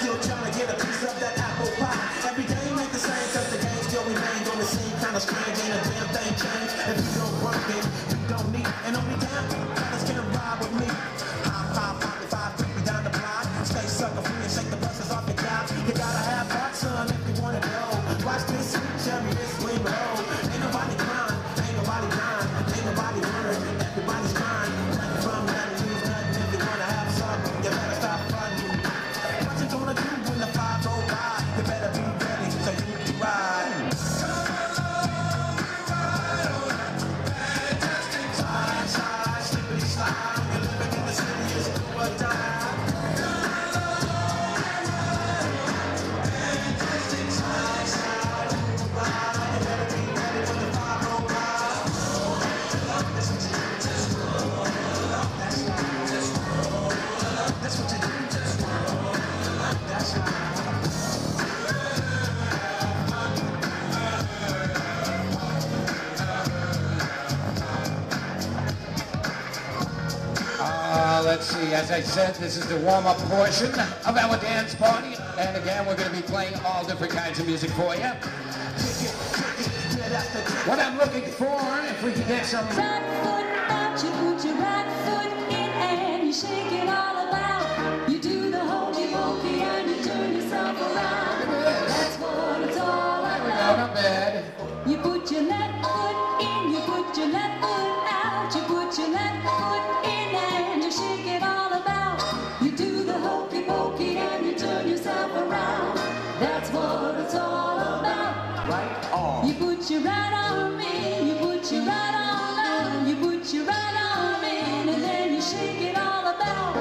still trying to get a piece of that apple pie. Every game ain't the same, cause the game still remains on the same kind of strange. Ain't a damn thing changed. If you don't work it, you don't need. And only damn fellas can ride with me. High 5, 55, 50 down the block. Stay sucker free and shake the buses off the couch. You gotta have heart, son, if you wanna know. Watch this sweet cherry, this swing roll. Ain't nobody crying, ain't nobody dying, ain't nobody worried. Everybody's crying. Nothing from nothing, lose nothing. If you wanna have something, you better stop fronting. What you gonna do when the 5 roll by? You better be ready so you can ride. Slide, slide, slippity slide. You're living in the city, it's do or die. Let's see, as I said, this is the warm-up portion of our dance party. And again, we're going to be playing all different kinds of music for you. What I'm looking for, if we can get some... Right foot out, you put your right foot in and you shake it all about. You do the hokey pokey and you turn yourself around. That's what it's all about. Not bad. You put your left foot in, you put your left foot out. You put your left foot in and you shake it all about. You do the hokey pokey and you turn yourself around. That's what it's all about. Right arm. You put your right arm in, you put your right arm out. You put your right arm in and then you shake it all about.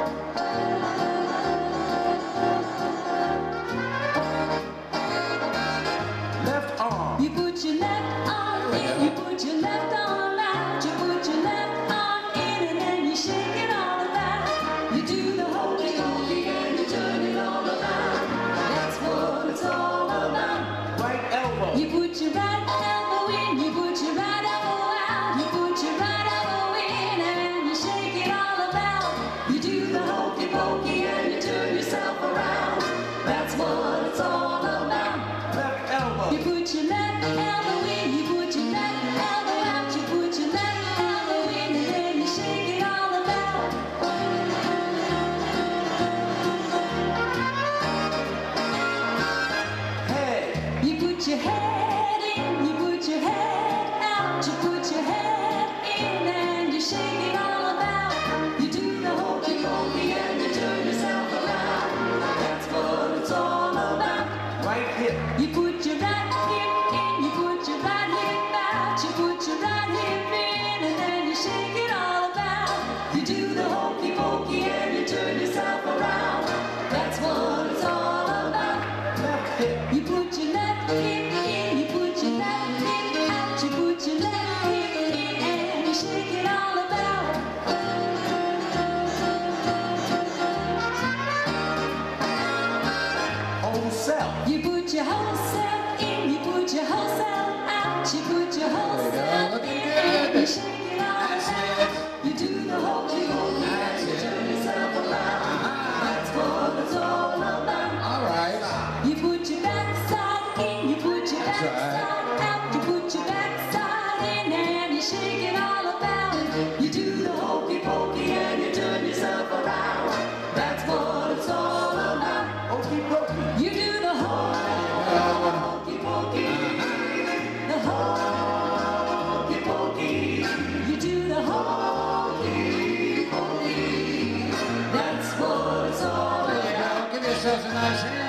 Left arm. You put your left arm in, you put your left arm out. You put your left arm in and then you shake it all about. You do the hokey pokey and you turn it all around. That's what it's all about. Right elbow. You put your right elbow in, you put your right elbow out. You put your right elbow in and you shake it all about. You do the hokey pokey and you turn yourself around. That's what it's all about. Left elbow. You put your left elbow in, you put your left elbow out. You put your left elbow in and then you shake it all about. Head. You put your head in, you put your head out. You put your head in and you shake it all about. You do the hokey pokey and you turn yourself around. That's what it's all about. Right hip. You put your right hip in, you put your right hip out. You put your right hip in and then you shake it all about. You do the hokey pokey and you turn yourself around. That's what it's all about. Left hip. You put your left hip in, you put your left hip out. You put your left hip in and you shake it all about. Whole self. You put your whole self in, you put your whole self out. You put your whole self looking in good. and you shake it all That's about. it. You do the hokey pokey and you turn yourself around. That's what it's all about. All right. You put your backside in, you put your That's backside out. You put your backside in and you shake it all about. You do the hokey pokey and you turn yourself around. That's what it's all about. Hokey pokey. You do the hokey pokey. The hokey pokey. You do the hokey pokey. That's what it's all There you about. go. Give yourselves a nice hand.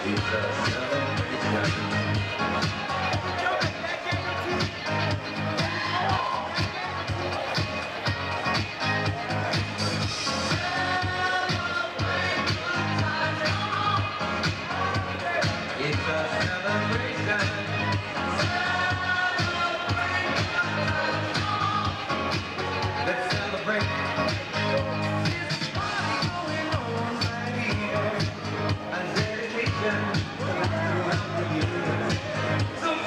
It's a celebration. It's a celebration. Let's celebrate. There's a party going on right here. A dedication throughout the year. So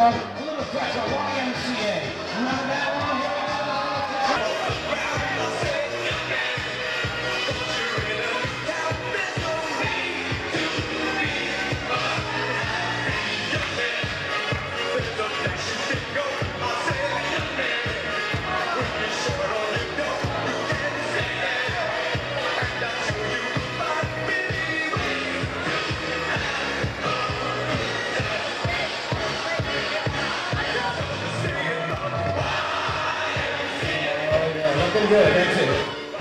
A little pressure, YMCA. Remember that one? Looking good, that's it.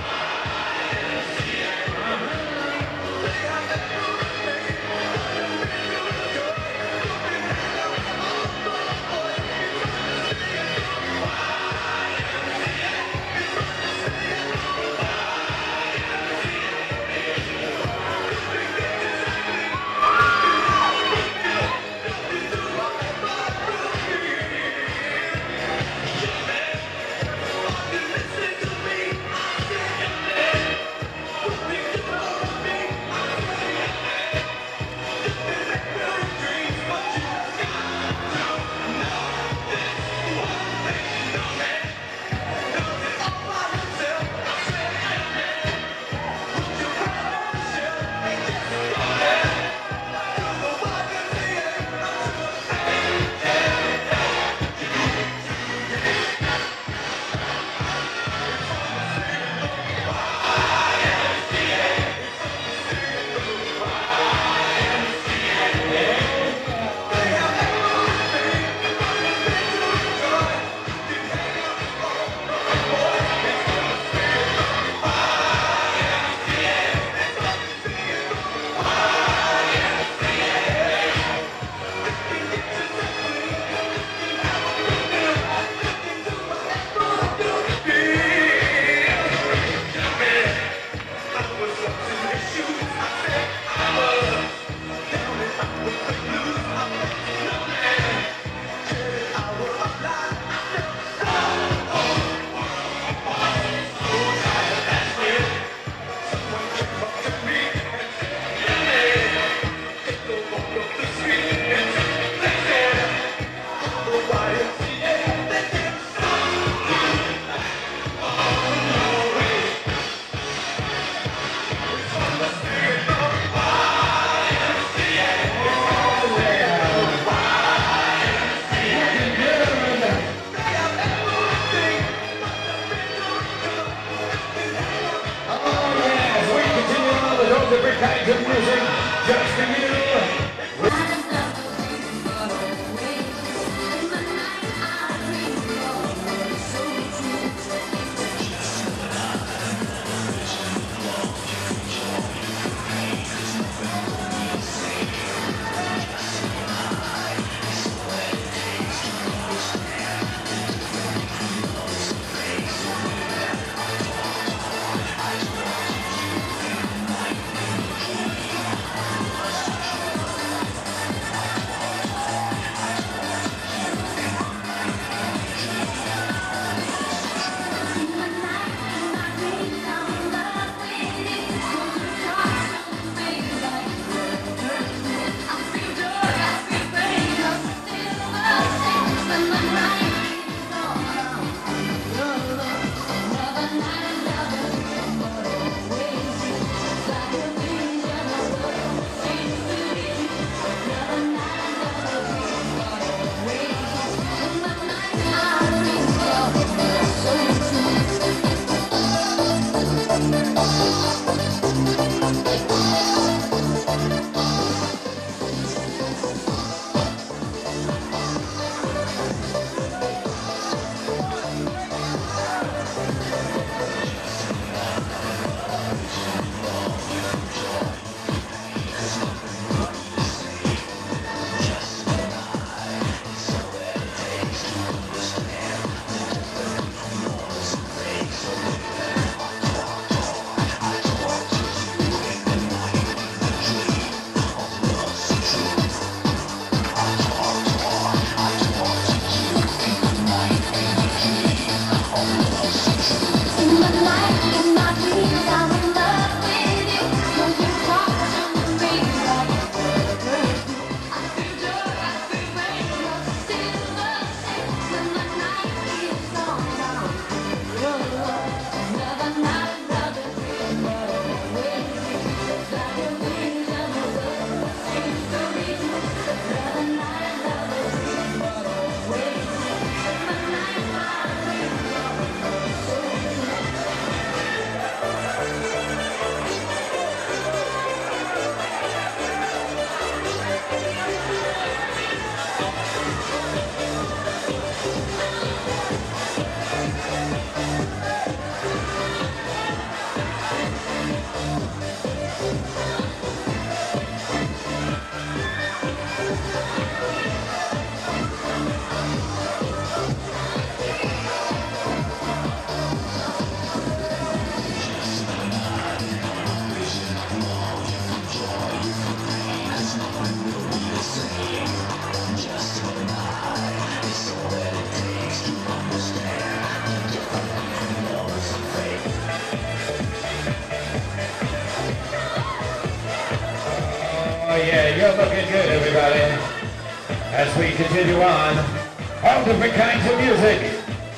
Different kinds of music just for you. Oh yeah, you're looking good, everybody. As we continue on, all different kinds of music.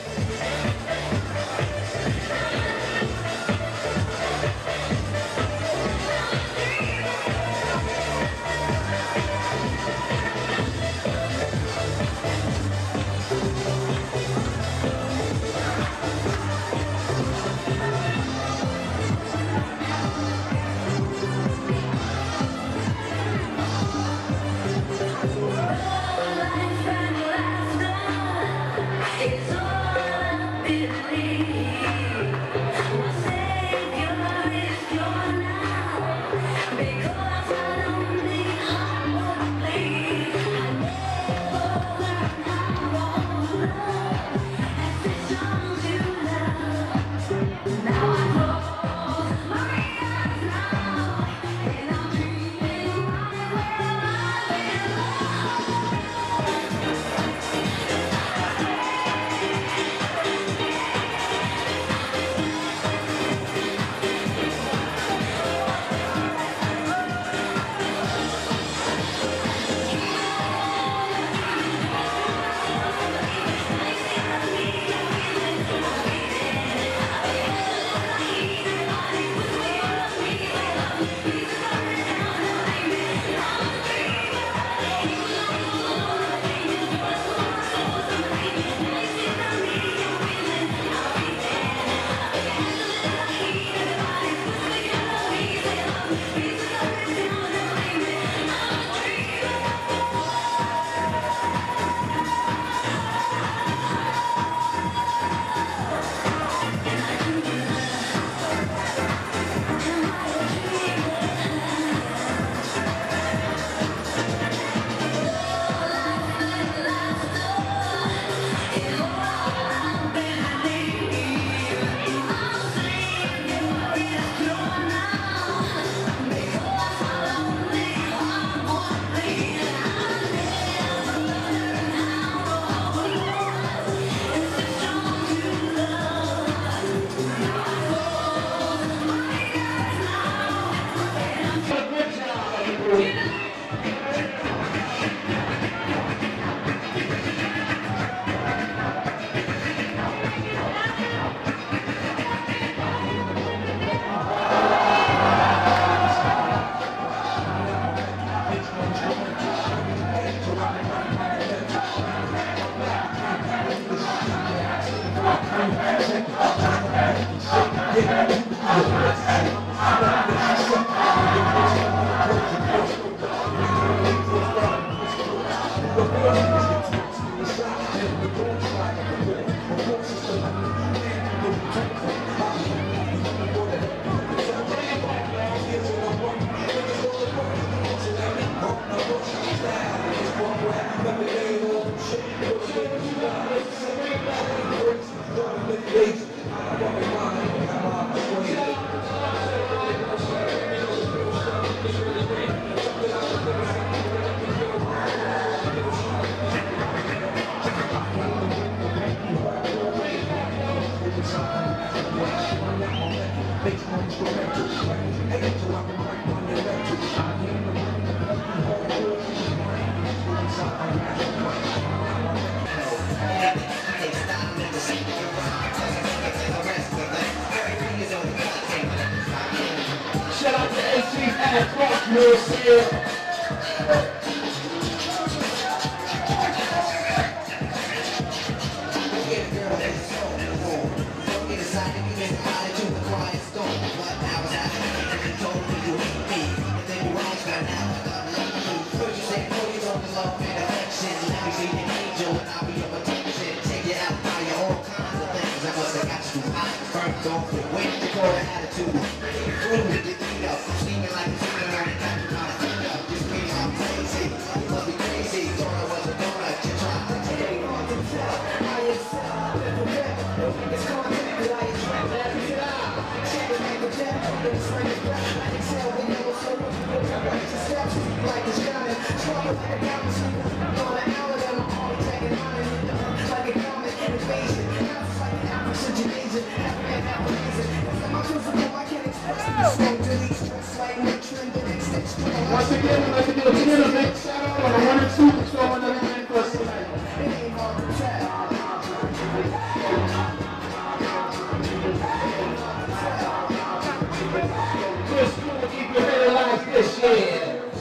Shout out to AC and Crossroads here. Once again, we'd like to give a big shout out on the 1 and 2 patrol and everything for us tonight. Just gonna keep your head like this, yeah.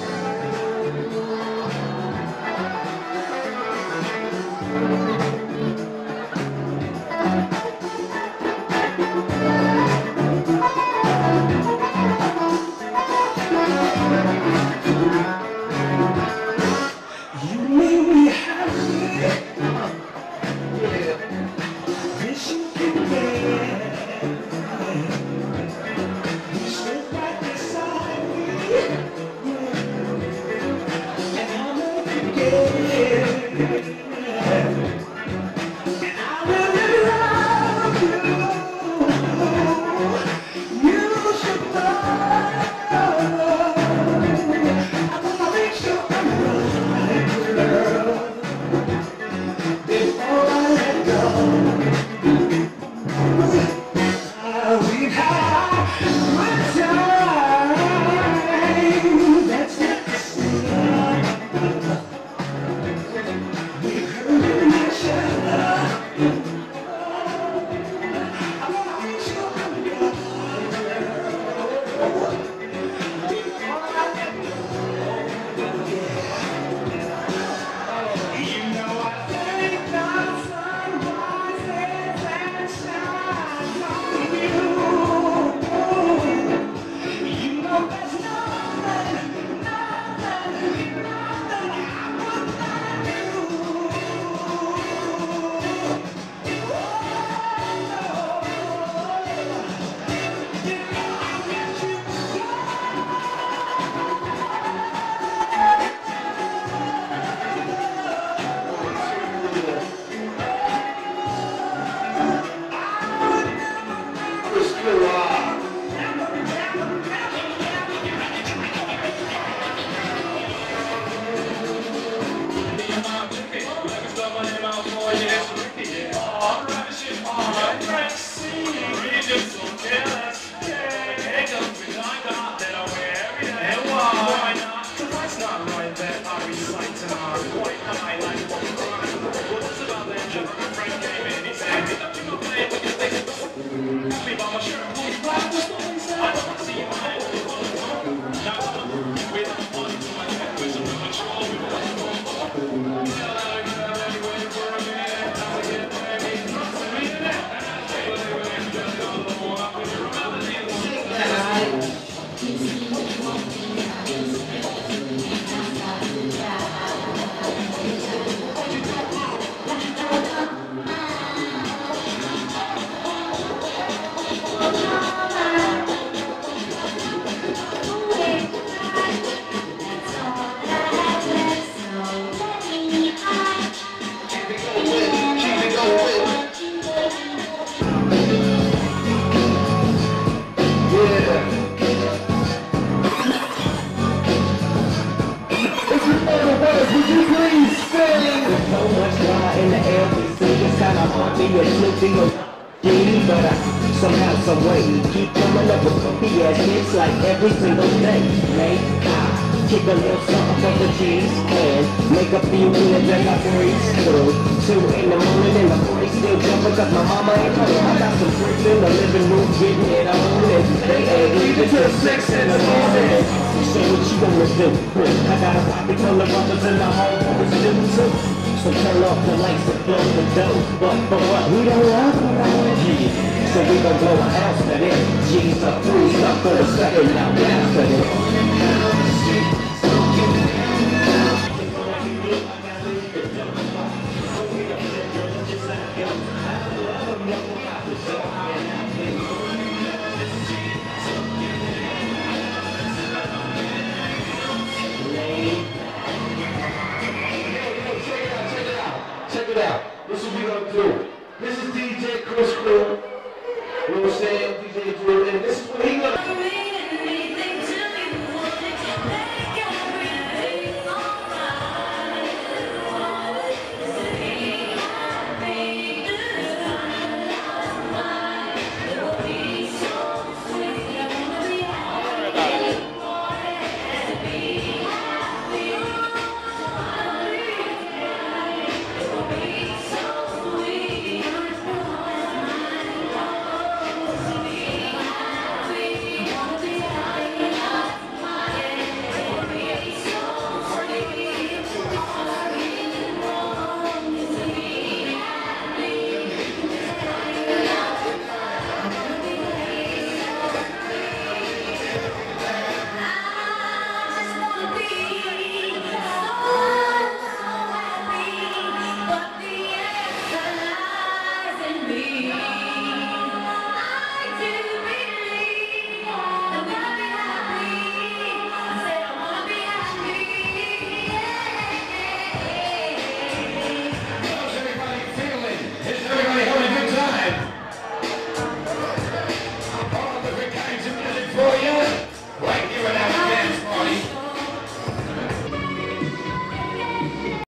Somehow, some way, keep coming up with funky ass hits like every single day. Make kick a little something for the G's and make a few minutes as I breeze through. 2 in the morning and the party still jumping cause my mama ain't home. I got some freaks in the living room getting it on and they ain't leaving till 6 in the morning. So what you gonna do? I got a pocket full of brothers and the homeboys do too. So turn off the lights and blow the dough. But for what? We don't love you. So we gon' blow a house to this. G's up, 3's up for a second now after this.